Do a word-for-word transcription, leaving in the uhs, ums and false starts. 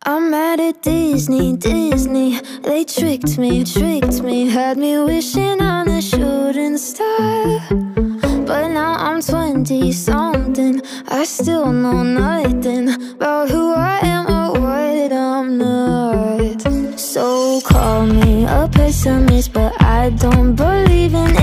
I'm mad at Disney, Disney. They tricked me, tricked me. Had me wishing on a shooting star. But now I'm twenty-something. I still know nothing about who I am or what I'm not. So call me a pessimist, but I don't believe in